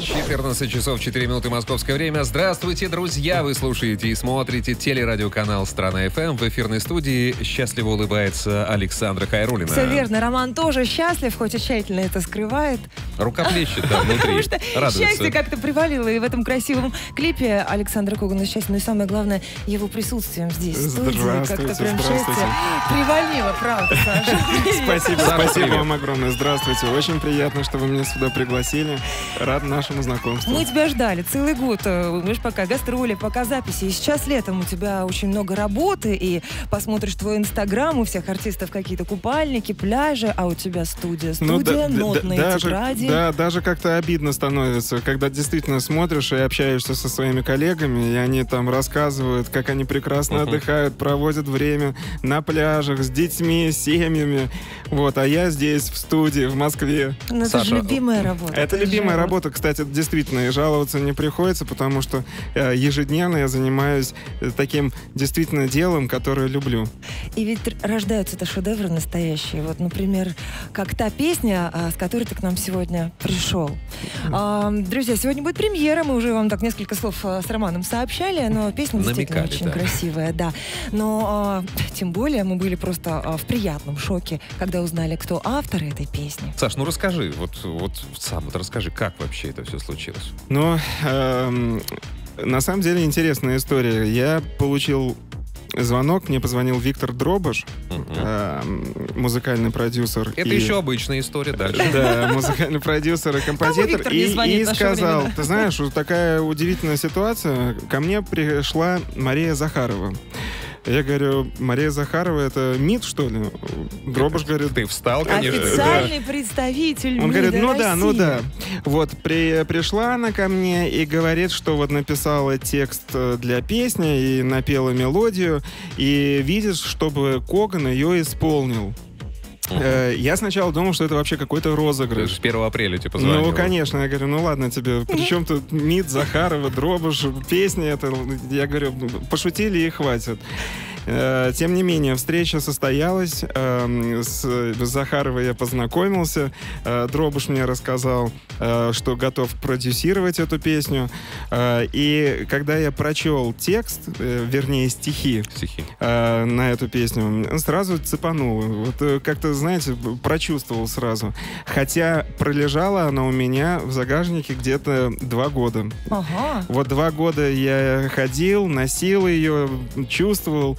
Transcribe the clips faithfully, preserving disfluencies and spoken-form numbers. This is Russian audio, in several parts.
четырнадцать часов четыре минуты московское время. Здравствуйте, друзья! Вы слушаете и смотрите телерадиоканал «Страна-ФМ». В эфирной студии счастливо улыбается Александра Хайруллина. Все верно. Роман тоже счастлив, хоть и тщательно это скрывает. Рукоплещет, да, внутри. Потому что радуется. Счастье как-то привалило. И в этом красивом клипе Александра Когана счастье. Но и самое главное, его присутствием здесь, в студии. Как-то прям счастье привалило, правда, Саша. Спасибо, спасибо вам огромное. Здравствуйте. Очень приятно, что вы меня сюда пригласили. Рад нашему знакомству. Мы тебя ждали целый год. Видишь, пока гастроли, пока записи. И сейчас летом у тебя очень много работы. И посмотришь твой инстаграм, у всех артистов какие-то купальники, пляжи, а у тебя студия. Студия, ну, да, нотные да, даже, тетради. Да, даже как-то обидно становится, когда действительно смотришь и общаешься со своими коллегами, и они там рассказывают, как они прекрасно uh-huh. отдыхают, проводят время на пляжах с детьми, с семьями. Вот, а я здесь, в студии, в Москве. Ну, это же любимая работа. Это любимая работа, кстати, действительно, и жаловаться не приходится, потому что э, ежедневно я занимаюсь э, таким действительно делом, которое люблю. И ведь рождаются-то шедевры настоящие. Вот, например, как та песня, а, с которой ты к нам сегодня пришел. Mm. А, друзья, сегодня будет премьера, мы уже вам так несколько слов а, с Романом сообщали, но песня действительно Намекали, очень да. красивая, да. Но а, тем более мы были просто а, в приятном шоке, когда узнали, кто автор этой песни. Саш, ну расскажи, вот, вот сам вот расскажи, как вообще это все случилось? Ну, эм, на самом деле интересная история. Я получил звонок, мне позвонил Виктор Дробыш, uh-huh. э, музыкальный продюсер. Это и... еще обычная история дальше. Да, музыкальный продюсер и композитор. И, и сказал, ты знаешь, такая удивительная ситуация. Ко мне пришла Мария Захарова. Я говорю, Мария Захарова, это МИД, что ли? Дробыш говорит... Ты встал, конечно. Официальный да. представитель Он МИДа говорит, ну России. да, ну да. Вот, при, пришла она ко мне и говорит, что вот написала текст для песни и напела мелодию, и видит, чтобы Коган ее исполнил. Uh-huh. Я сначала думал, что это вообще какой-то розыгрыш. С первого апреля тебе позвонил. Ну, конечно. Я говорю, ну ладно тебе. Причем тут МИД, Захарова, Дробыш, песня это. Я говорю, пошутили и хватит. Тем не менее, встреча состоялась. С Захаровой я познакомился. Дробыш мне рассказал, что готов продюсировать эту песню. И когда я прочел текст, вернее, стихи, стихи. на эту песню, сразу цепанул. Вот как-то, знаете, прочувствовал сразу. Хотя пролежала она у меня в загашнике где-то два года. Ага. Вот два года я ходил, носил ее, чувствовал,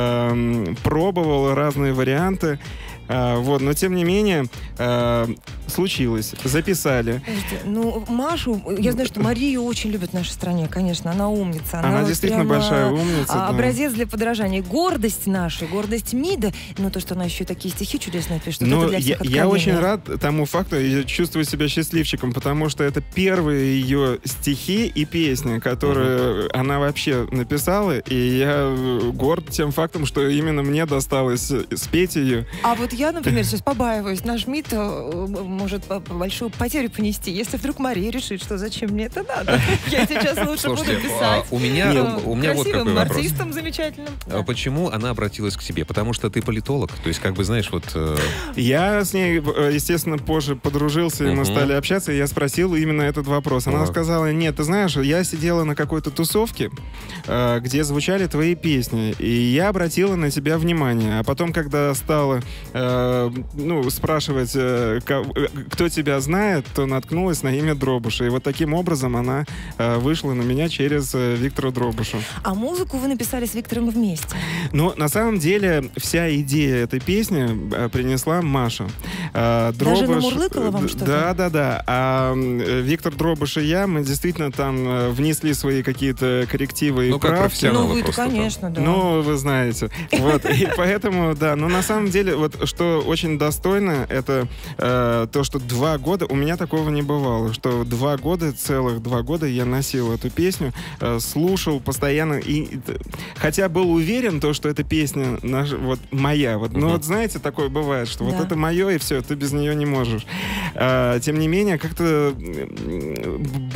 э, пробовал разные варианты. Uh, вот, но тем не менее uh, случилось, записали. Подожди, ну, Машу, я знаю, что Марию очень любят в нашей стране, конечно, она умница. Она, она действительно большая умница. Да. Образец для подражания. Гордость наша, гордость МИДа, но то, что она еще и такие стихи чудесные пишет, но это для всех я, я очень рад тому факту, я чувствую себя счастливчиком, потому что это первые ее стихи и песни, которые uh-huh. она вообще написала, и я горд тем фактом, что именно мне досталось спеть ее. А вот я, например, сейчас побаиваюсь. Наш МИД может большую потерю понести, если вдруг Мария решит, что зачем мне это надо. Я сейчас лучше Слушайте, буду писать. У меня, у меня вот какой вопрос. Артистом замечательным. Да. Почему она обратилась к тебе? Потому что ты политолог. То есть, как бы, знаешь, вот... Э... Я с ней, естественно, позже подружился, и мы uh-huh. стали общаться, и я спросил именно этот вопрос. Она uh-huh. сказала, нет, ты знаешь, я сидела на какой-то тусовке, где звучали твои песни, и я обратила на тебя внимание. А потом, когда стала... ну, спрашивать, кто тебя знает, то наткнулась на имя Дробыша. И вот таким образом она вышла на меня через Виктора Дробыша. А музыку вы написали с Виктором вместе? Ну, на самом деле, вся идея этой песни принесла Маша. Дробыш... Даже намурлыкала вам что-то? Да, да, да. А Виктор Дробыш и я, мы действительно там внесли свои какие-то коррективы и ну, как правки. Ну, вы-то, просто, конечно, да. Ну, вы знаете. Вот, и поэтому, да. Но на самом деле, вот что очень достойно, это э, то, что два года, у меня такого не бывало, что два года, целых два года я носил эту песню, э, слушал постоянно, и, и хотя был уверен, то, что эта песня наша, вот моя, вот, ну uh-huh. вот знаете, такое бывает, что да. вот это мое, и все, ты без нее не можешь. Э, тем не менее, как-то... Там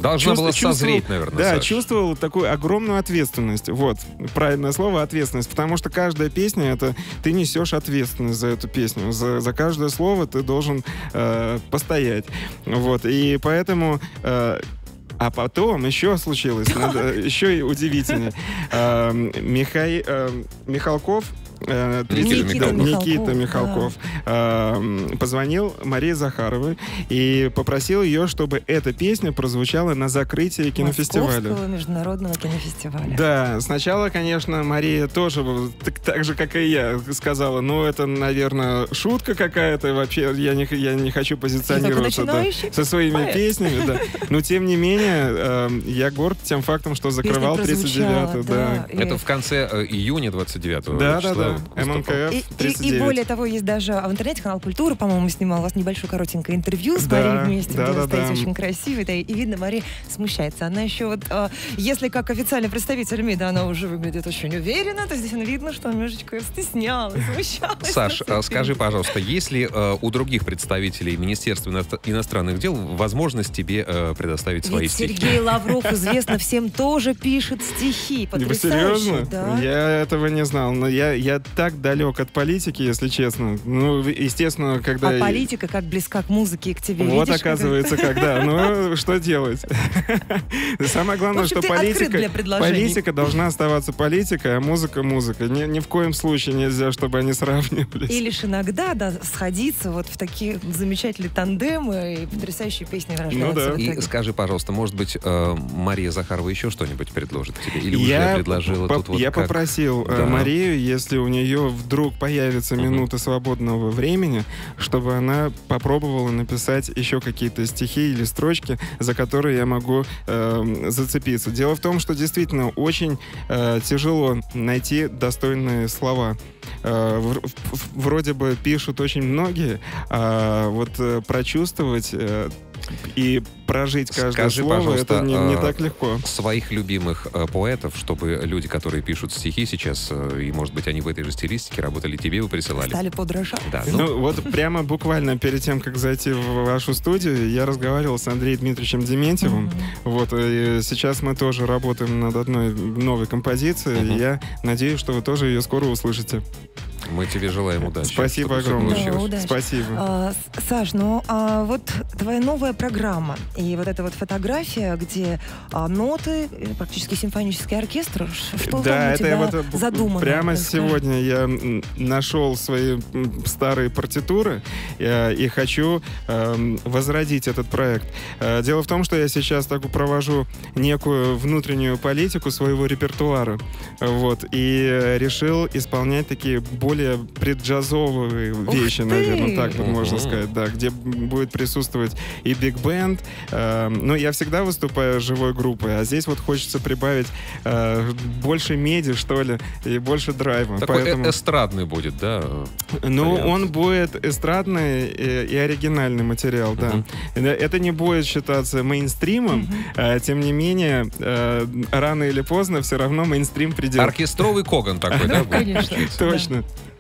Должна была созреть, наверное, Да, Саш. чувствовал такую огромную ответственность. Вот, правильное слово — ответственность. Потому что каждая песня — это ты несешь ответственность за эту песню. За, за каждое слово ты должен э, постоять. Вот, и поэтому... Э, А потом еще случилось, надо, еще и удивительнее. Э, Михай, э, Михалков, э, Никита, да, Михалков, Никита Михалков да. э, позвонил Марии Захаровой и попросил ее, чтобы эта песня прозвучала на закрытии кинофестиваля. Московского международного кинофестиваля. Да, сначала, конечно, Мария тоже, так, так же, как и я, сказала, ну, это, наверное, шутка какая-то, вообще я не, я не хочу позиционироваться да, со своими поэт. песнями, да. Но, тем не менее, э, я горд тем фактом, что закрывал тридцать девятое. Да, да. И... Это в конце э, июня двадцать девятого да, числа. Да, да, да. эм эн ка эф тридцать девять. И, и, и более того, есть даже в интернете канал «Культура», по-моему, снимал у вас небольшое коротенькое интервью с да, Марией вместе, да, где да, вы стоите да. очень красивой, да, и видно, Мария смущается. Она еще вот, э, если как официальный представитель МИДа она уже выглядит очень уверенно, то здесь видно, что немножечко стеснялась, смущалась. Саш, скажи, пожалуйста, есть ли э, у других представителей Министерства ино- иностранных дел возможность тебе э, предоставить Ведь свои стихи? Сергей Лавров, известно всем, тоже пишет стихи. Вы серьезно? Да? Я этого не знал, но я, я так далек от политики, если честно. Ну, естественно, когда... А политика как близка к музыке и к тебе, Вот, видишь, оказывается, как... когда. Ну, что делать? Самое главное, общем, что политика, политика должна оставаться политикой, а музыка — музыка. Ни, ни в коем случае нельзя, чтобы они сравнивались. И лишь иногда, да, сходиться вот в такие замечательные тандемы и потрясающие песни рождаются. Ну, да. И скажи, пожалуйста, может быть, э, Мария Захарова еще что-нибудь предложит тебе? Или я уже предложила по- тут вот Я как... попросил да. Марию, если у нее вдруг появится Угу. минута свободного времени, чтобы она попробовала написать еще какие-то стихи или строчки, за которые я могу э, зацепиться. Дело в том, что действительно очень э, тяжело найти достойные слова. Э, в, в, вроде бы пишут очень многие, а вот э, прочувствовать э, и прожить каждое Скажи, слово, это не, не так легко. Своих любимых э, поэтов, чтобы люди, которые пишут стихи сейчас, э, и, может быть, они в этой же стилистике работали, тебе бы присылали. Стали подражать. Да, Ну, ну, вот прямо буквально перед тем, как зайти в вашу студию, я разговаривал с Андреем Дмитриевичем Дементьевым. Mm-hmm. Вот, и сейчас мы тоже работаем над одной новой композицией. Mm-hmm. И я надеюсь, что вы тоже ее скоро услышите. мы тебе желаем удачи. Спасибо чтобы всё огромное. получилось. Да, удачи. Спасибо. А, Саш, ну а вот твоя новая программа и вот эта вот фотография, где а, ноты, практически симфонический оркестр, что Да, там у это тебя вот задумано? прямо Расскажи. сегодня я м, нашел свои м, старые партитуры э, и хочу э, возродить этот проект. Э, Дело в том, что я сейчас так провожу некую внутреннюю политику своего репертуара, вот, и э, решил исполнять такие более преджазовые Ух вещи, ты! наверное, так вот можно Мгм. сказать, да, где будет присутствовать и биг-бенд. Э, ну, я всегда выступаю живой группой, а здесь вот хочется прибавить э, больше меди, что ли, и больше драйва. Такой Поэтому... э- эстрадный будет, да? Ну, вариант. он будет эстрадный и, и оригинальный материал, да. Мгм. Это- Это не будет считаться мейнстримом, Мгм. а, тем не менее, э, рано или поздно все равно мейнстрим придет. Оркестровый Коган такой, да? Ну, будет конечно. получается? Точно.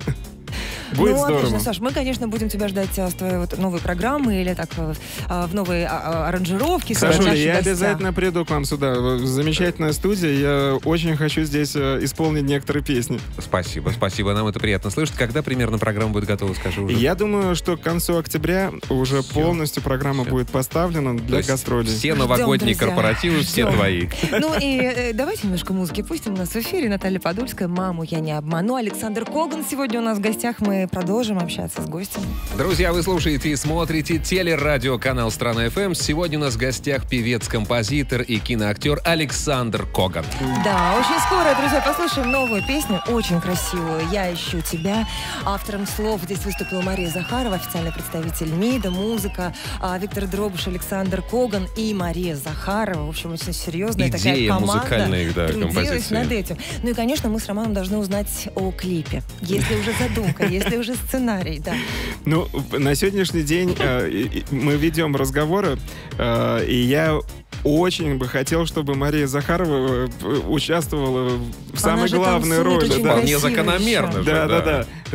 Будет ну, здорово. отлично, Саш, мы, конечно, будем тебя ждать а, с твоей вот новой программы или так а, а, в новой а, а, аранжировке. с Сашуля, нашими я гостями. обязательно приду к вам сюда. Замечательная студия. Я очень хочу здесь э, исполнить некоторые песни. Спасибо, спасибо. Нам это приятно слышать. Когда примерно программа будет готова, скажи уже. Я думаю, что к концу октября уже Всё. полностью программа Всё. будет поставлена То для есть гастролей. Все Ждем, новогодние друзья. корпоративы, все Ждем. твои. Ну и э, давайте немножко музыки пустим. У нас в эфире Наталья Подольская, «Маму я не обману». Александр Коган сегодня у нас в гостях. Мы продолжим общаться с гостем. Друзья, вы слушаете и смотрите телерадиоканал «Страна эф эм». Сегодня у нас в гостях певец, композитор и киноактер Александр Коган. Да, очень скоро, друзья, послушаем новую песню, очень красивую, «Я ищу тебя». Автором слов здесь выступила Мария Захарова, официальный представитель МИДа, музыка, а, Виктор Дробыш, Александр Коган и Мария Захарова. В общем, очень серьезная такая Идея команда. музыкальная их, да, трудилась композиции. над этим. Ну и, конечно, мы с Романом должны узнать о клипе. Если уже задумка, если уже сценарий, да. Ну, на сегодняшний день э, и- и мы ведем разговоры, э, и я очень бы хотел, чтобы Мария Захарова э, участвовала в самой же главной танцует роли. очень Да. Вполне красиво закономерно еще. же. Да, да, да.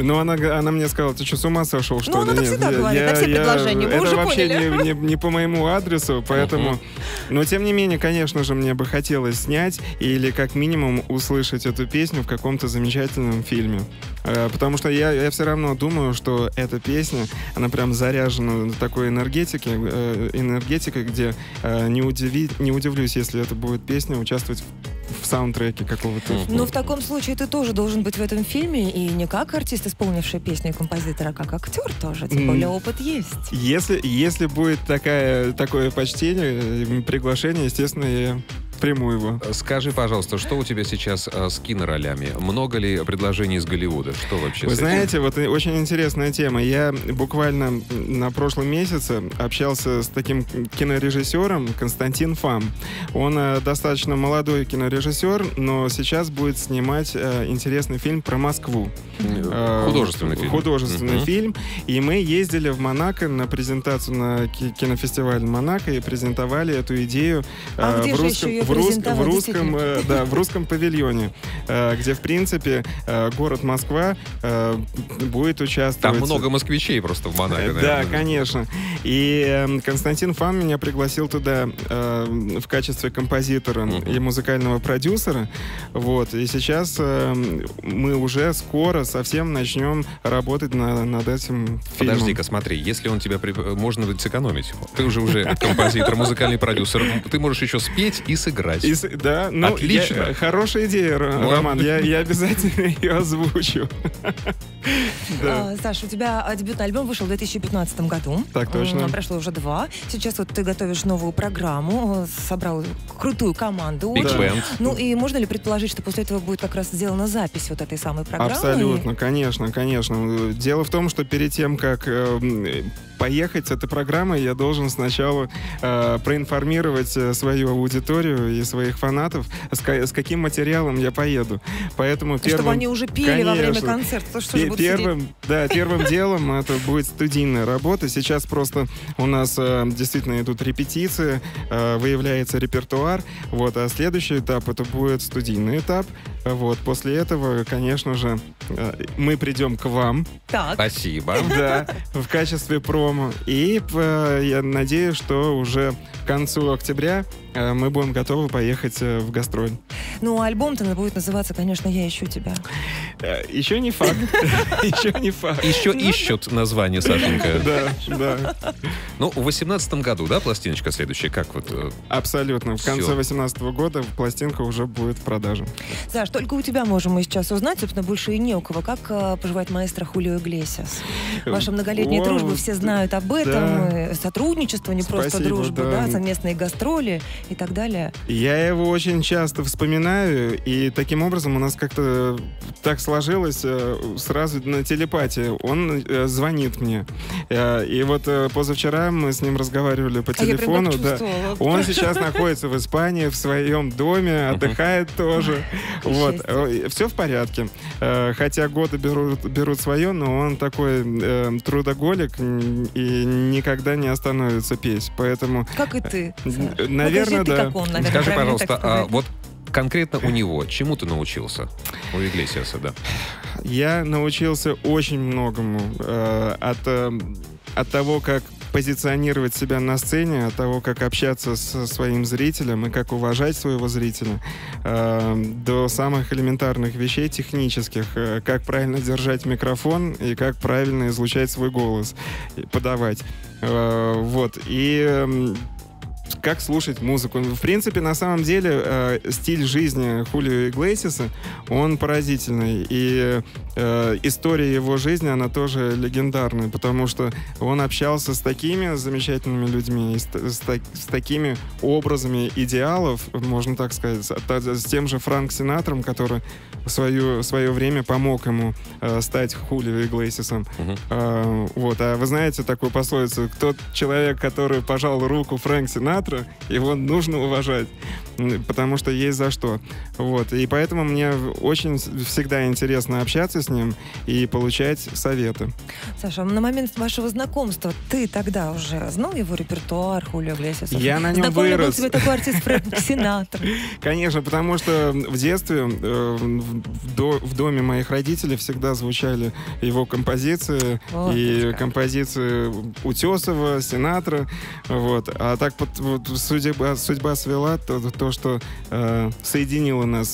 Ну, она, она мне сказала, ты что, с ума сошел, что ну, ли? Ну, она так всегда говорит, на все я, предложения, мы это уже вообще поняли. не, не, не по моему адресу, поэтому... Но, тем не менее, конечно же, мне бы хотелось снять или, как минимум, услышать эту песню в каком-то замечательном фильме. Потому что я, я все равно думаю, что эта песня, она прям заряжена такой энергетикой, энергетикой, где не, удиви, не удивлюсь, если это будет песня участвовать в, в саундтреке какого-то. Ну, в таком случае ты тоже должен быть в этом фильме, и не как артист, исполнивший песню и композитор, а как актер тоже, тем более опыт есть. Если, если будет такая, такое почтение, приглашение, естественно, я приму его. Скажи, пожалуйста, что у тебя сейчас а, с киноролями? Много ли предложений из Голливуда? Что вообще? Вы с этим? знаете, вот очень интересная тема. Я буквально на прошлом месяце общался с таким кинорежиссером Константин Фам. Он э, достаточно молодой кинорежиссер, но сейчас будет снимать э, интересный фильм про Москву. Э, художественный фильм. Художественный uh-huh. фильм. И мы ездили в Монако на презентацию на кинофестиваль Монако и презентовали эту идею э, а где в же русском... еще ее В, рус, в, русском, э, да, в русском павильоне, э, где, в принципе, э, город Москва э, будет участвовать. Там много москвичей просто в Монако, наверное. Да, конечно. И э, Константин Фам меня пригласил туда э, в качестве композитора uh-huh. и музыкального продюсера. Вот. И сейчас э, мы уже скоро совсем начнем работать на, над этим фильмом. Подожди-ка, смотри, если он тебя... При... Можно ведь сэкономить. Ты уже уже композитор, музыкальный продюсер. Ты можешь еще спеть и сыграть. И, да, ну, отлично. Я, хорошая идея, Роман. Я, я обязательно ее озвучу. Да. Саша, у тебя дебютный альбом вышел в две тысячи пятнадцатом году. Так точно. Прошло уже два. Сейчас вот ты готовишь новую программу, собрал крутую команду. Big Band. Ну и можно ли предположить, что после этого будет как раз сделана запись вот этой самой программы? Абсолютно, конечно, конечно. Дело в том, что перед тем, как э, поехать с этой программой, я должен сначала э, проинформировать свою аудиторию и своих фанатов, с, с каким материалом я поеду. Поэтому первым, чтобы они уже пели конечно, во время концерта. То, что же первым, да, первым делом это будет студийная работа. Сейчас просто у нас э, действительно идут репетиции, э, выявляется репертуар. Вот, а следующий этап это будет студийный этап. Вот, после этого, конечно же, э, мы придем к вам. Так. Спасибо. Да, в качестве промо. И э, я надеюсь, что уже к концу октября э, мы будем готовы поехать э, в гастроль. Ну, альбом-то будет называться, конечно, «Я ищу тебя». Э, еще не факт. Еще не факт. Еще ищут название, Сашенька. Да, да. Ну, в восемнадцатом году, да, пластиночка следующая? Как вот? Абсолютно. В конце восемнадцатого года пластинка уже будет в продаже. Саш, только у тебя можем мы сейчас узнать, собственно, больше и не у кого. Как э, поживает маэстро Хулио Иглесиас? Ваша многолетняя О, дружба, все знают об этом. Да. Сотрудничество, не Спасибо, просто дружба, да. да, совместные гастроли и так далее. Я его очень часто вспоминаю, и таким образом у нас как-то так сложилось сразу на телепатии. Он э, звонит мне. Э, и вот э, позавчера мы с ним разговаривали по а телефону. Я да. Он сейчас находится в Испании, в своем доме, отдыхает тоже. Вот. Все в порядке. Э, хотя годы берут, берут свое, но он такой э, трудоголик и никогда не остановится петь. Поэтому... Как и ты. Наверное, Покажи, да. ты, как он, наверное, Скажи, пожалуйста, а вот конкретно у него чему ты научился? У Иглесиаса, да. Я научился очень многому. Э, от, э, от того, как позиционировать себя на сцене, от того, как общаться со своим зрителем и как уважать своего зрителя, э, до самых элементарных вещей технических, э, как правильно держать микрофон и как правильно излучать свой голос, и подавать. Э, вот. И... Э, как слушать музыку. В принципе, на самом деле, э, стиль жизни Хулио Иглесиаса, он поразительный. И э, история его жизни, она тоже легендарная, потому что он общался с такими замечательными людьми, с, с, с такими образами идеалов, можно так сказать, с, с тем же Фрэнк Синатром, который в свое, в свое время помог ему э, стать Хулио Иглесиасом. Uh-huh. Э, вот. А вы знаете такую пословицу: тот человек, который пожал руку Фрэнк Синатра, его нужно уважать. потому что есть за что. Вот. И поэтому мне очень всегда интересно общаться с ним и получать советы. Саша, на момент вашего знакомства ты тогда уже знал его репертуар, Хулио Иглесиаса? Я на нем Знакомый вырос. был тебе такой артист Фрэнк Синатра? Конечно, потому что в детстве э, в, до, в доме моих родителей всегда звучали его композиции. Вот и композиции Утесова, Синатра. Вот. А так вот, вот судьба, судьба свела то, то что э, соединило нас.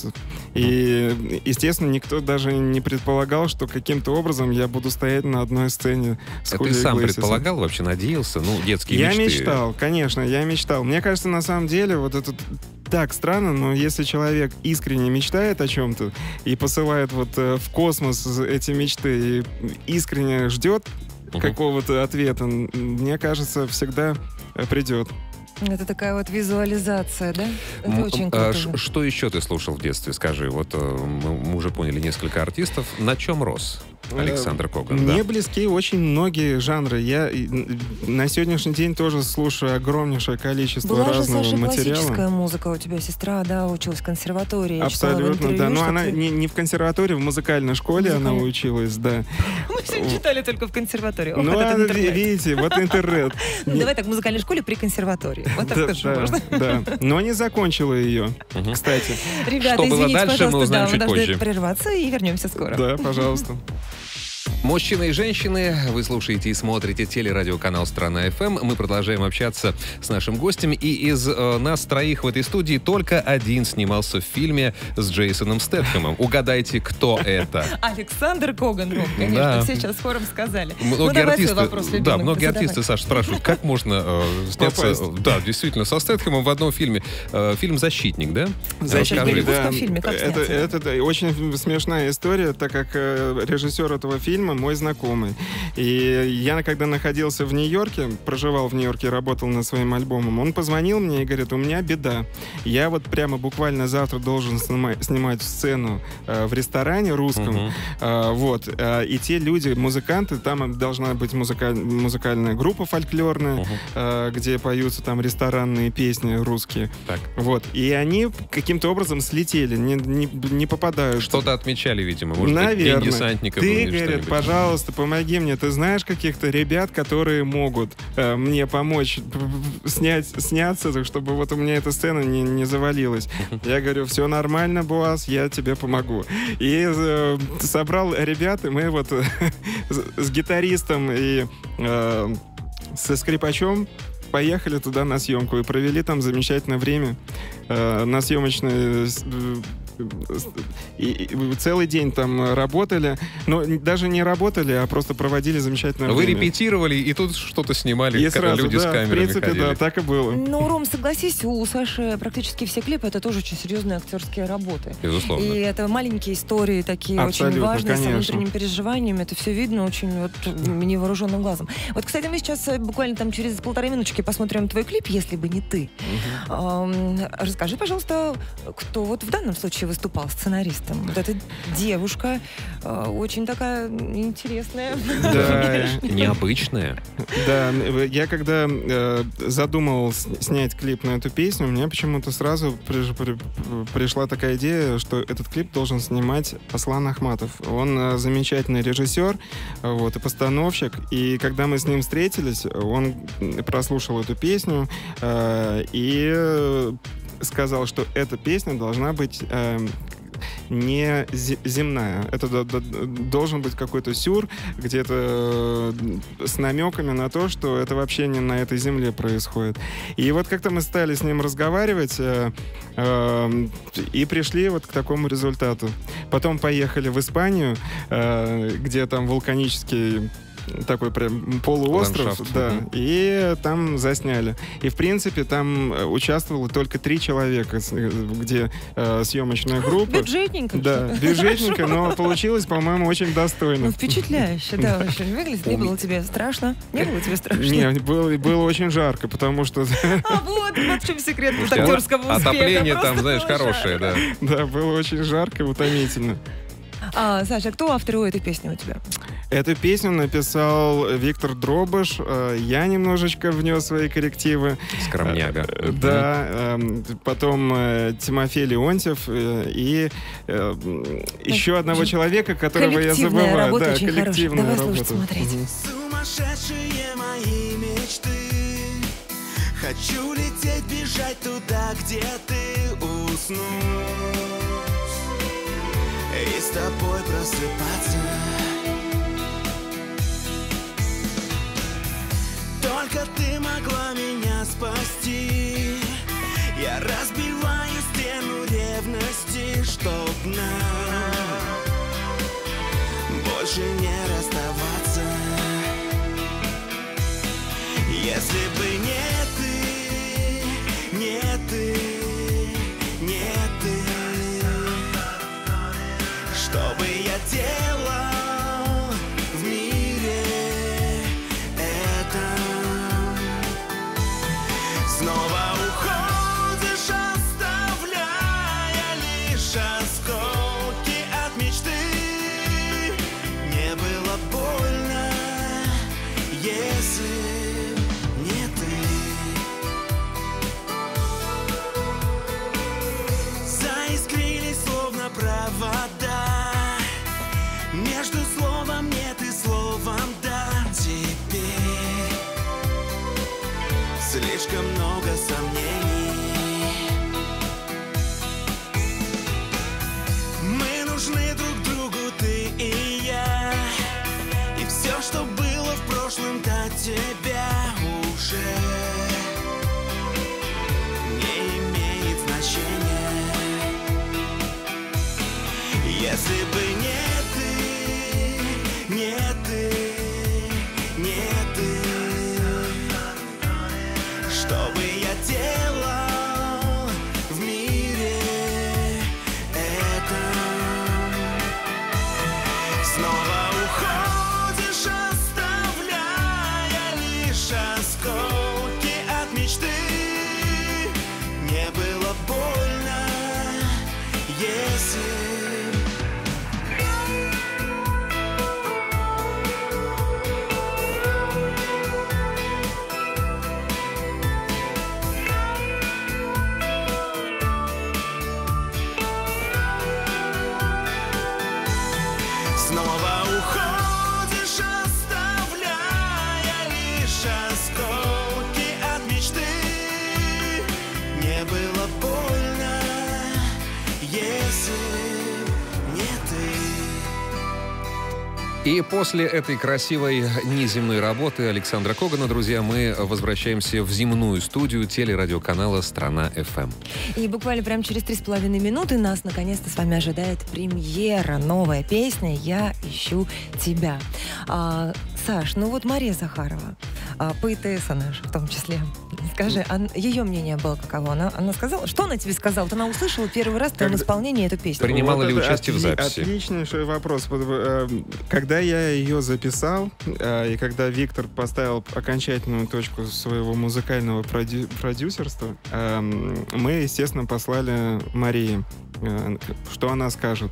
И, естественно, никто даже не предполагал, что каким-то образом я буду стоять на одной сцене с А Хулио ты сам Иглесиасом. предполагал, вообще надеялся? Ну, детские Я мечты. мечтал, конечно, я мечтал. Мне кажется, на самом деле, вот это так странно, но если человек искренне мечтает о чем-то и посылает вот э, в космос эти мечты и искренне ждет Угу. какого-то ответа, мне кажется, всегда э, придет. Это такая вот визуализация, да? Это М, очень а, круто. ш- Что еще ты слушал в детстве? Скажи, вот э, мы мы уже поняли несколько артистов. На чем рос Александр Коган? Мне Да. близки очень многие жанры. Я и, н- на сегодняшний день тоже слушаю огромнейшее количество Была же, разного Саша, материала. классическая музыка. У тебя сестра, да, училась в консерватории. Я читала в Абсолютно, интервью, да. Но что она ты- не, не в консерватории, в музыкальной школе она Музыкальной. училась, да. Мы все читали только в консерватории. Ох, Ну, этот а, интернет. видите, вот интернет. Ну, давай так, в музыкальной школе при консерватории. Вот так Да, тоже да, можно. да. Но не закончила ее, Мгм. кстати. Ребята, Что было извините, дальше, мы пожалуйста, узнаем да, мы чуть должны позже. прерваться и вернемся скоро. Да, пожалуйста. Мужчины и женщины, вы слушаете и смотрите телерадиоканал «Страна.ФМ». Мы продолжаем общаться с нашим гостем. И из э, нас троих в этой студии только один снимался в фильме с Джейсоном Стэтхэмом. Угадайте, кто это? Александр Коган, Ром, конечно, Да. все сейчас хором сказали. Многие ну, давай артисты, свой вопрос, любимый, да, многие задавай. артисты, Саша, спрашивают, как можно э, сняться, Попасть. да, действительно, со Стэтхэмом в одном фильме. Э, фильм «Защитник», да? Защитник, Расскажи. да. да. В фильме как это, сняться? это, да, очень смешная история, так как э, режиссер этого фильма мой знакомый. И я, когда находился в Нью-Йорке, проживал в Нью-Йорке, работал над своим альбомом, он позвонил мне и говорит: у меня беда. Я вот прямо буквально завтра должен снимать, снимать сцену э, в ресторане русском. Мгм. Э, вот. Э, и те люди, музыканты, там должна быть музыка- музыкальная группа фольклорная, Мгм. э, где поются там ресторанные песни русские. Так. Вот. И они каким-то образом слетели, не, не, не попадают. Что-то отмечали, видимо. Может быть, Наверное. день десантника был Ты, или говорит, что-нибудь. пожалуйста, помоги мне. Ты знаешь каких-то ребят, которые могут э, мне помочь п- п- снять, сняться, так, чтобы вот у меня эта сцена не, не завалилась. Я говорю: все нормально, Буаз, я тебе помогу. И э, собрал ребят, и мы вот с, с гитаристом и э, со скрипачом поехали туда на съемку и провели там замечательное время э, на съемочной. с- И, и целый день там работали, но даже не работали, а просто проводили замечательное Вы время. репетировали, и тут что-то снимали, И когда сразу, люди да, с в камерами принципе, ходили. да, так и было. Ну, Ром, согласись, у Саши практически все клипы — это тоже очень серьезные актерские работы. Безусловно. И это маленькие истории такие, Абсолютно, очень важные, конечно. с внутренним переживанием. Это все видно очень вот невооруженным глазом. Вот, кстати, мы сейчас э, буквально там через полторы минуточки посмотрим твой клип, если бы не ты. Ам, расскажи, пожалуйста, кто вот в данном случае выступал сценаристом? Вот эта девушка э, очень такая интересная. Да, Необычное. да, я когда э, задумал с- снять клип на эту песню, мне почему-то сразу приш- при- пришла такая идея, что этот клип должен снимать Аслан Ахматов. Он э, замечательный режиссер, э, вот, и постановщик. И когда мы с ним встретились, он прослушал эту песню э, и э, сказал, что эта песня должна быть э, не зе- земная. Это до- до- должен быть какой-то сюр, где-то э, с намеками на то, что это вообще не на этой земле происходит. И вот как-то мы стали с ним разговаривать э, э, и пришли вот к такому результату. Потом поехали в Испанию, э, где там вулканический такой прям полуостров, Ландшафт. да, Мгм. и там засняли. И, в принципе, там э, участвовало только три человека, с- э, где э, съемочная группа. Бюджетненько. Да, бюджетненько, но получилось, по-моему, очень Ну, достойно. впечатляюще, да, очень выглядит. Не было тебе страшно? Не было тебе страшно? Не, было, было очень жарко, потому что, А вот, вот в чем секрет вот Слушайте, актерского успеха. Отопление Просто там, знаешь, было хорошее, жарко. да. да, было очень жарко и утомительно. А, Саша, кто автор у этой песни у тебя? Эту песню написал Виктор Дробыш. Я немножечко внес свои коррективы. Скромняга. Да. Потом Тимофей Леонтьев и еще одного человека, которого я забываю. Работа да, очень коллективная Давай работа. слушать, смотреть. Сумасшедшие мои мечты. Хочу лететь, бежать туда, где ты уснуть, и с тобой просыпаться. Только ты могла меня спасти. Я разбиваю стену ревности, чтоб нам больше не расставаться. Если бы не ты, не ты, не ты, что бы я делал в мире этом? Снова уходишь, оставляя лишь осколки от мечты. Не было больно, если не ты. Заискрились словно провода между словом нет и словом да. Теперь слишком много сомнений. Мы нужны друг другу, ты и я. И все, что было в прошлом, до тебя уже не имеет значения. Если бы не ты, не ты, не ты, что бы я делал в мире этом? Снова уходишь, оставляя лишь осколки от мечты. Не было больно, если снова уходишь, оставляя лишь осколки от мечты. Не было больно, если не ты. И после этой красивой неземной работы Александра Когана, друзья, мы возвращаемся в земную студию телерадиоканала «Страна.ФМ». И буквально прямо через три с половиной минуты нас наконец-то с вами ожидает премьера. Новая песня «Я ищу тебя». А, Саш, ну вот Мария Захарова, а, поэтесса наша в том числе. Скажи, а ее мнение было каково? Она, она сказала, что она тебе сказала? Вот она услышала первый раз в твоем исполнении эту песню. Принимала Вот ли это участие в отли- записи? Отличнейший вопрос. Когда я ее записал, и когда Виктор поставил окончательную точку своего музыкального продю- продюсерства, мы, естественно, послали Марии, что она скажет.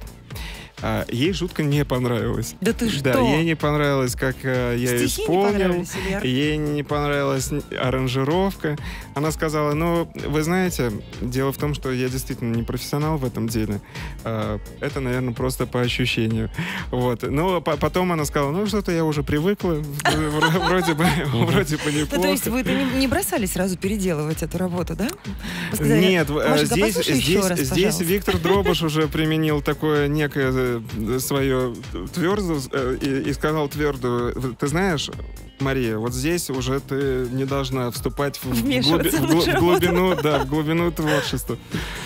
Ей жутко не понравилось. Да ты что? Да, ей не понравилось, как э, я Стихи не исполнил. понравились, или... Ей не понравилась аранжировка. Она сказала, ну, вы знаете, дело в том, что я действительно не профессионал в этом деле. Э, это, наверное, просто по ощущению. Вот. Но по- потом она сказала, ну, что-то я уже привыкла. Вроде бы вроде бы неплохо. Ну, то есть вы не бросали сразу переделывать эту работу, да? Нет, Машенька, здесь, послушай еще здесь, раз, здесь пожалуйста. Виктор Дробыш уже применил такое некое свое твердость и, и сказал твердую, ты знаешь, Мария, вот здесь уже ты не должна вступать в, глуби, в, гл, в глубину, да, в глубину творчества.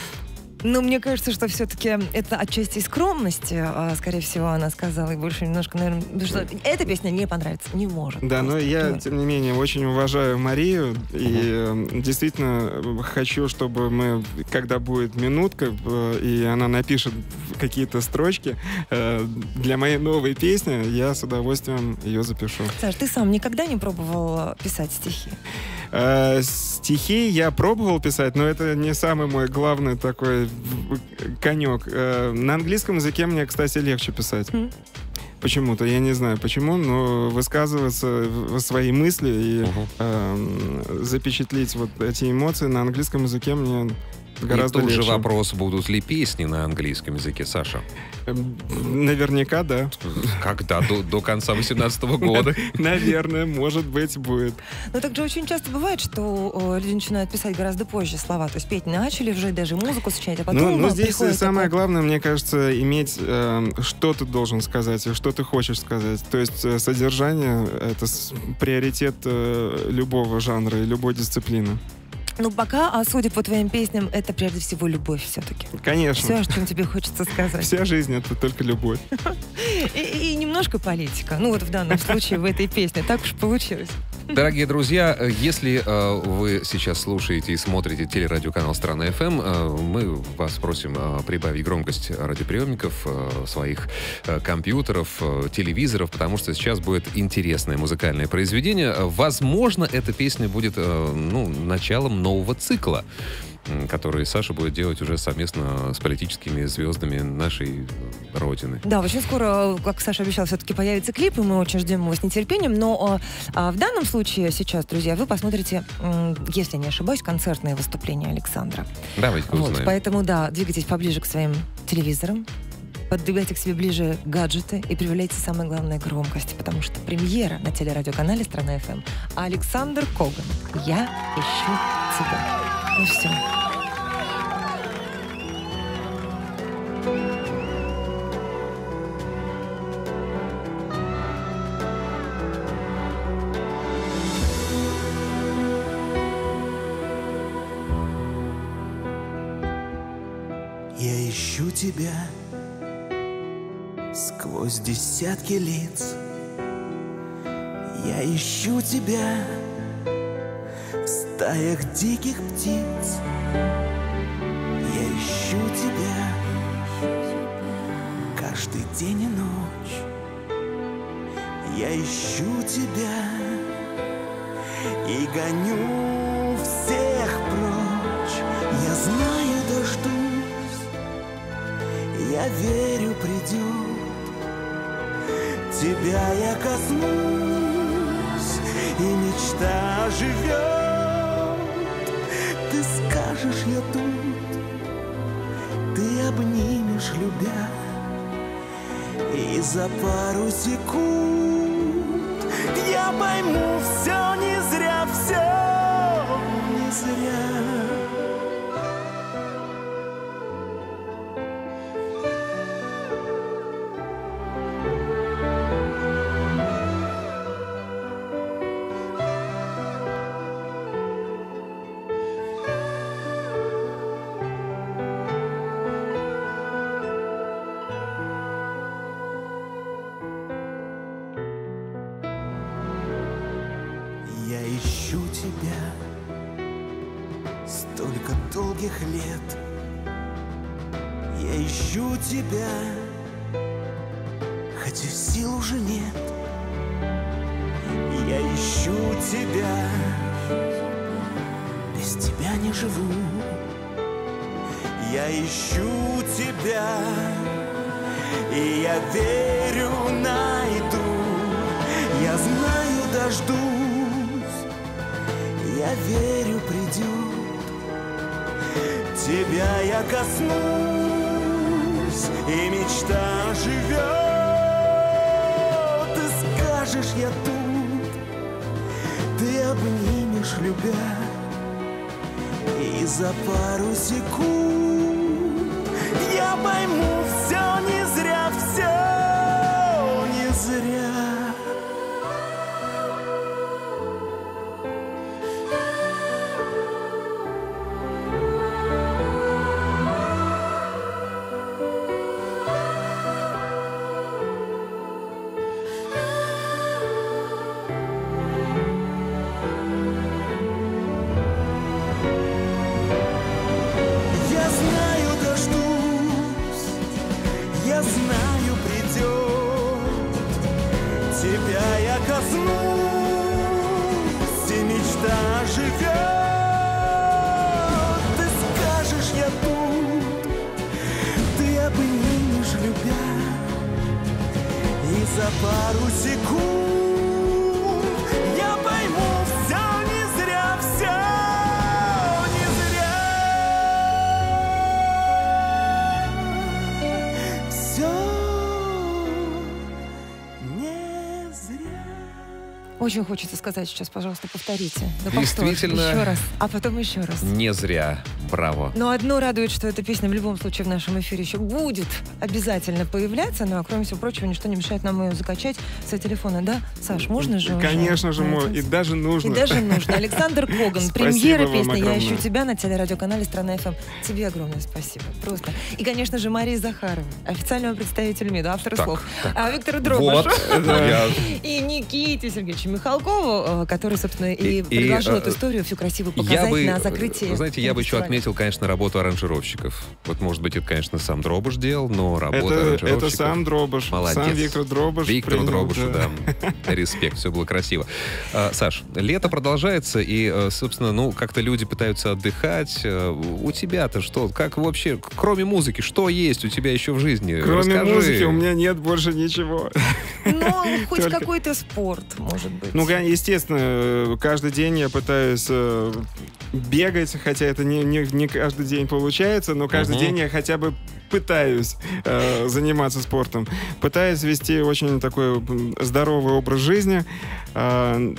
Ну, мне кажется, что все-таки это отчасти скромности, а, скорее всего, она сказала, и больше немножко, наверное, потому что эта песня не понравится, не может. Да, но я, тем не менее, очень уважаю Марию, и uh-huh. действительно хочу, чтобы мы, когда будет минутка, и она напишет какие-то строчки для моей новой песни, я с удовольствием ее запишу. Саш, ты сам никогда не пробовал писать стихи? Э, стихи я пробовал писать, но это не самый мой главный такой конек. Э, на английском языке мне, кстати, легче писать. Mm. почему-то, я не знаю почему, но высказываться свои мысли и угу. э, запечатлеть вот эти эмоции на английском языке мне гораздо легче. И тут легче. же вопрос, будут ли песни на английском языке, Саша? Наверняка, да. Когда? До, до конца восемнадцатого года? Наверное, может быть, будет. Но также очень часто бывает, что люди начинают писать гораздо позже слова. То есть петь начали, уже даже музыку сочинять, а потом Ну, ну здесь самое такое... главное, мне кажется, иметь, э, что ты должен сказать и что ты хочешь сказать. То есть э, содержание — это с, приоритет э, любого жанра и любой дисциплины. Ну, пока, а судя по твоим песням, это прежде всего любовь все-таки. Конечно. Все, о чем тебе хочется сказать. Вся жизнь — это только любовь. И, и немножко политика. Ну, вот в данном случае в этой песне. Так уж получилось. Дорогие друзья, если э, вы сейчас слушаете и смотрите телерадиоканал «Страна эф эм», э, мы вас просим э, прибавить громкость радиоприемников, э, своих э, компьютеров, э, телевизоров, потому что сейчас будет интересное музыкальное произведение. Возможно, эта песня будет э, ну, началом нового цикла, который Саша будет делать уже совместно с политическими звездами нашей Родины. Да, очень скоро, как Саша обещал, все-таки появится клип, и мы очень ждем его с нетерпением. Но а, в данном случае сейчас, друзья, вы посмотрите, если не ошибаюсь, концертное выступление Александра. Давайте узнаем. Вот, поэтому, да, двигайтесь поближе к своим телевизорам, подвигайте к себе ближе гаджеты и проявляйте самое главное громкость, потому что премьера на телерадиоканале «Страна эф эм». Александр Коган. «Я ищу тебя». Ну все. Я ищу тебя сквозь десятки лиц. Я ищу тебя в стаях диких птиц. Я ищу тебя каждый день и ночь. Я ищу тебя и гоню всех прочь. Я знаю, дождусь, я верю, придет. Тебя я коснусь, и мечта живет. Ты скажешь, я тут, ты обнимешь, любя, и за пару секунд я пойму, все не зря, все не зря. Я ищу тебя столько долгих лет. Я ищу тебя, хотя сил уже нет. Я ищу тебя, без тебя не живу. Я ищу тебя, и я верю, найду. Я знаю, дождусь, я верю, придет. Тебя я коснусь, и мечта живет. Ты скажешь, я тут, ты обнимешь, любя, и за пару секунд я пойму, все не зря, все не зря. пару секунд я пойму, все не зря, все не зря. Все не зря. Очень хочется сказать сейчас, пожалуйста, повторите. На повтор. Действительно. Еще раз, а потом еще раз. Не зря. Браво. Но одно радует, что эта песня в любом случае в нашем эфире еще будет обязательно появляться, но, кроме всего прочего, ничто не мешает нам ее закачать с телефона, да? Саш, можно же? Конечно уже? же, можно. И даже нужно. И даже нужно. Александр Коган, Спасибо премьера вам песни «Я огромное. ищу тебя» на телерадиоканале «Страна эф эм». Тебе огромное спасибо. Просто. И, конечно же, Марии Захаровой, официальному представителю МИДа, автора Так, слов. так. А Виктору Вот. Дробашу. Я- И Никите Сергеевичу Михалкову, э, который, собственно, и, И- предложил и, эту э, историю всю красиво Я показать бы, на закрытии. знаете, я бы еще фестиваля. отметил, конечно, работу аранжировщиков. Вот, может быть, это, конечно, сам Дробыш делал, но работа Это, аранжировщиков... это сам Дробыш. Молодец. Сам Виктор Дробыш. Виктору принял, Дробышу, да. Респект, все было красиво. А, Саш, лето продолжается, и, э, собственно, ну, как-то люди пытаются отдыхать. Э, У тебя-то что? Как вообще, кроме музыки, что есть у тебя еще в жизни? Кроме Расскажи. музыки у меня нет больше ничего. Ну, хоть Только- какой-то спорт, может быть. Ну, га- естественно, каждый день я пытаюсь э, бегать, хотя это не, не, не каждый день получается, но каждый Мгм. день я хотя бы пытаюсь э, заниматься спортом. Пытаюсь вести очень такой м, здоровый образ жизни. Э,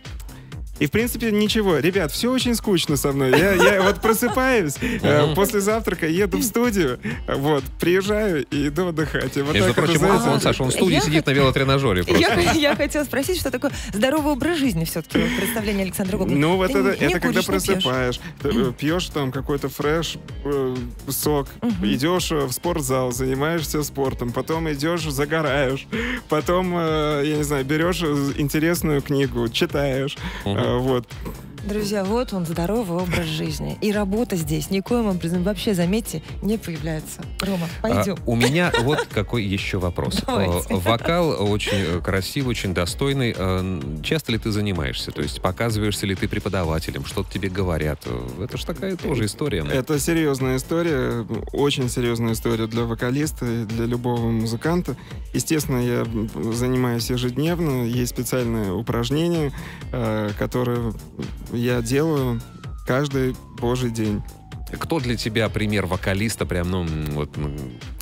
И, в принципе, ничего. Ребят, все очень скучно со мной. Я, я вот просыпаюсь, э, после завтрака еду в студию, вот, приезжаю и иду отдыхать. И вот Между так это, прочим, знаете, он, Саша, он в студии Я сидит на велотренажере просто. Я, я хотела спросить, что такое здоровый образ жизни все-таки, вот, представление Александра Когана. Ну, вот Ты это, не это когда куришь, не пьешь. просыпаешь, ты, э, пьешь там какой-то фреш, э, сок, Мгм. идешь э, в спортзал, занимаешься спортом, потом идешь, загораешь, потом, э, я не знаю, берешь э, интересную книгу, читаешь, Мгм. э, вот. Друзья, вот он, здоровый образ жизни. И работа здесь никоим образом вообще, заметьте, не появляется. Рома, пойдем. А, у меня вот какой еще вопрос. Давайте. Э, Вокал очень э, красивый, очень достойный. Э, Часто ли ты занимаешься? То есть показываешься ли ты преподавателем? Что-то тебе говорят? Э, Это же такая тоже история. Это серьезная история, очень серьезная история для вокалиста и для любого музыканта. Естественно, я занимаюсь ежедневно, есть специальные упражнения, э, которые я делаю каждый божий день. Кто для тебя пример вокалиста? Прям, ну, вот... ну,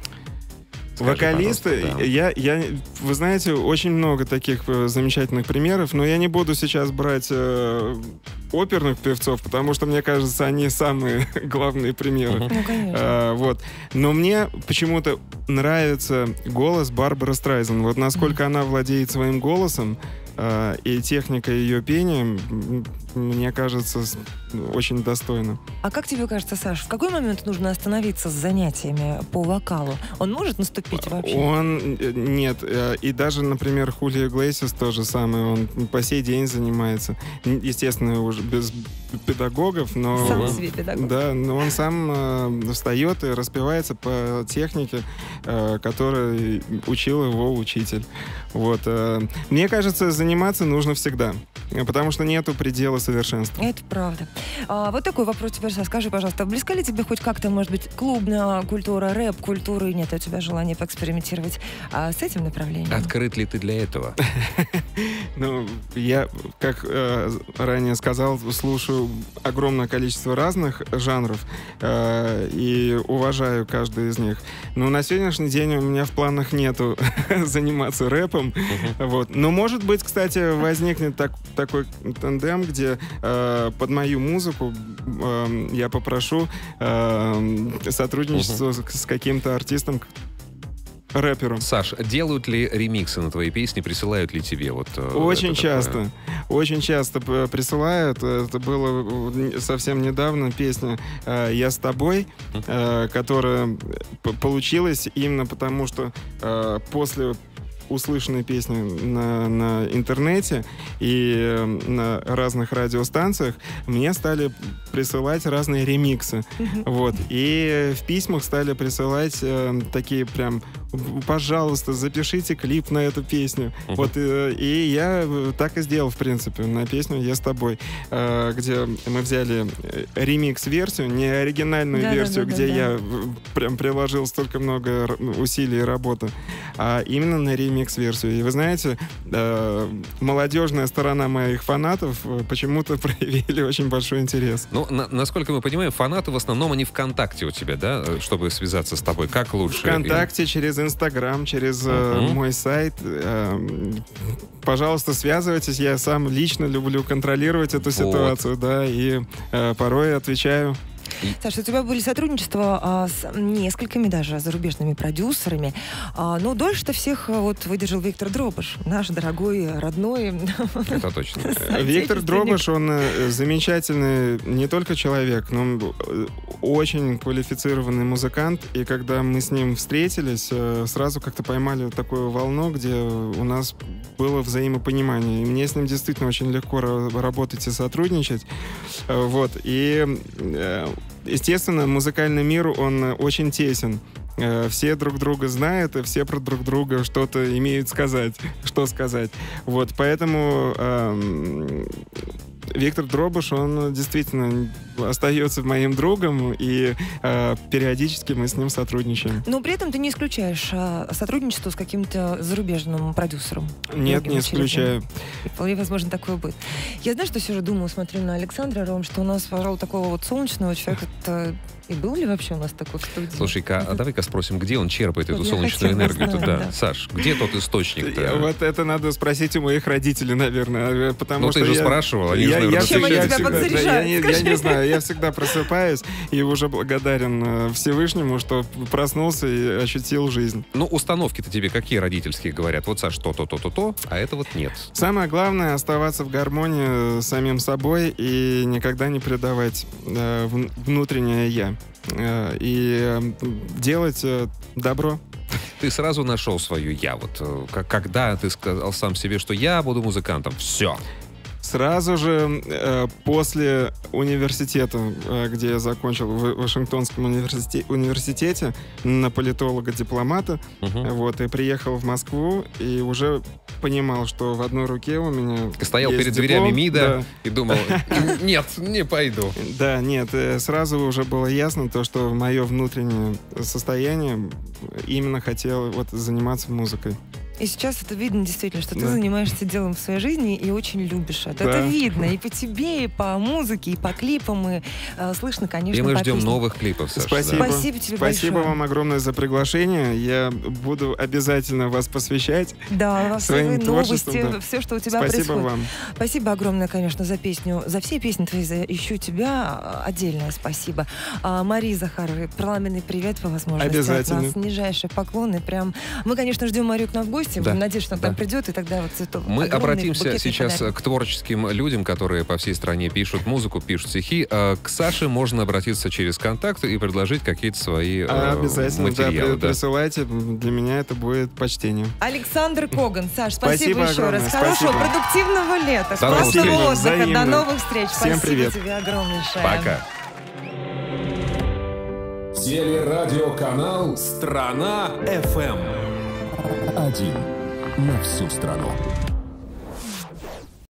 скажи, Вокалисты, пожалуйста, да. я, я, вы знаете, очень много таких э, замечательных примеров, но я не буду сейчас брать э, оперных певцов, потому что, мне кажется, они самые главные примеры. Мгм. Ну, конечно. А, вот. Но мне почему-то нравится голос Барбары Страйзен. Вот насколько она владеет своим голосом а, и техника ее пения, м, мне кажется, с- очень достойно. А как тебе кажется, Саш, в какой момент нужно остановиться с занятиями по вокалу? Он может наступить вообще? Он э, нет. э, И даже, например, Хулио Иглесиас то же самое. Он по сей день занимается. Н- Естественно, уже без педагогов, но... Сам себе педагог. Да, но он сам э, встает и распевается по технике, э, которой учил его учитель. Вот. э. Мне кажется, заниматься нужно всегда, э, потому что нету предела совершенства. Это правда. А, вот такой вопрос теперь, Саш, скажи, пожалуйста, близка ли тебе хоть как-то, может быть, клубная культура, рэп-культура, и нет у тебя желания поэкспериментировать а, с этим направлением? Открыт ли ты для этого? Ну, я, как э, ранее сказал, слушаю огромное количество разных жанров э, и уважаю каждый из них. Но на сегодняшний день у меня в планах нету заниматься рэпом. Вот. Но, может быть, кстати, возникнет так, такой тандем, где э, под мою музыку э, я попрошу э, сотрудничество с, с каким-то артистом, рэпером. Саш, делают ли ремиксы на твои песни, присылают ли тебе вот э, Очень это часто. такое? Очень часто п- присылают. Это было э, совсем недавно песня э, «Я с тобой», э, которая п- получилась именно потому, что э, после услышанной песни на, на интернете и э, на разных радиостанциях мне стали присылать разные ремиксы. Вот. И в письмах стали присылать э, такие прям пожалуйста, запишите клип на эту песню. Uh-huh. Вот, и, и я так и сделал, в принципе, на песню «Я с тобой», где мы взяли ремикс-версию, не оригинальную да, версию, да, да, где да, я да. прям приложил столько много усилий и работы, а именно на ремикс-версию. И вы знаете, молодежная сторона моих фанатов почему-то проявили очень большой интерес. Ну, на, насколько мы понимаем, фанаты в основном они ВКонтакте у тебя, да, чтобы связаться с тобой. Как лучше? ВКонтакте, через Инстаграм, через uh-huh. мой сайт. Пожалуйста, связывайтесь. Я сам лично люблю контролировать эту вот. ситуацию, да, и э, порой отвечаю. Саша, у тебя были сотрудничества а, с несколькими даже зарубежными продюсерами, а, но дольше-то всех вот выдержал Виктор Дробыш, наш дорогой, родной. Это точно. Виктор Дробыш, он замечательный не только человек, но очень квалифицированный музыкант, и когда мы с ним встретились, сразу как-то поймали такую волну, где у нас было взаимопонимание, и мне с ним действительно очень легко работать и сотрудничать. Вот, и естественно, музыкальный мир, он очень тесен. Все друг друга знают, и все про друг друга что-то имеют сказать, что сказать. Вот, поэтому э, Виктор Дробыш, он действительно остается моим другом, и э, периодически мы с ним сотрудничаем. Но при этом ты не исключаешь а, сотрудничество с каким-то зарубежным продюсером? Нет, не исключаю. Вполне возможно, такое будет. Я, знаю, что сижу, думаю, смотрю на Александра, Ром, что у нас, пожалуй, такого вот солнечного человека и был ли вообще у нас такой в студии? Слушай-ка, а давай-ка спросим, где он черпает эту солнечную энергию туда? Да. Саш, где тот источник-то? Вот это надо спросить у моих родителей, наверное. Потому ну, что ты же я, спрашивал, они я, же, я, Чем я, они тебя подзаряжают? Я, я, я не знаю, я всегда просыпаюсь и уже благодарен Всевышнему, что проснулся и ощутил жизнь. Ну, установки-то тебе какие родительские говорят? Вот, Саш, то-то, то-то, то, а это вот нет. Самое главное — оставаться в гармонии с самим собой и никогда не предавать э, внутреннее «я». И делать добро. Ты сразу нашел свое «я». Вот когда ты сказал сам себе, что я буду музыкантом, все. Сразу же э, после университета, э, где я закончил в Вашингтонском университете, университете на политолога-дипломата, uh-huh. вот, и приехал в Москву, и уже понимал, что в одной руке у меня Ты стоял есть перед диплом, дверями МИДа да. и думал, нет, не пойду. Да, нет, сразу уже было ясно то, что мое внутреннее состояние именно хотело вот заниматься музыкой. И сейчас это видно действительно, что да. ты занимаешься делом в своей жизни и очень любишь это. Да. Это видно и по тебе, и по музыке, и по клипам, и э, слышно, конечно, и мы по ждем песням. Новых клипов, Саша. Спасибо. Да. Спасибо тебе Спасибо большое. вам огромное за приглашение. Я буду обязательно вас посвящать. Да, своим все новости, да. все, что у тебя Спасибо происходит. вам. Спасибо огромное, конечно, за песню, за все песни твои, за «Ищу тебя» отдельное спасибо. А, Марии Захаровой пламенный привет по возможности. Обязательно. От нас нижайшие поклоны. Прям... Мы, конечно, ждем Марию к нам в гости. Да. Будем надеяться, что она да. к нам придет, и тогда вот это Мы обратимся сейчас подарок. к творческим людям, которые по всей стране пишут музыку, пишут стихи. К Саше можно обратиться через контакты и предложить какие-то свои а, обязательно, материалы. Да, присылайте. Для меня это будет почтение. Александр Коган. Саш, спасибо, спасибо еще огромное. раз. Хорошего, Спасибо. продуктивного лета. До новых Классного встреч. отдыха. Взаимно. До новых встреч. Всем Спасибо привет. тебе огромнейшее. Пока. Телерадиоканал «Страна эф эм». Один на всю страну.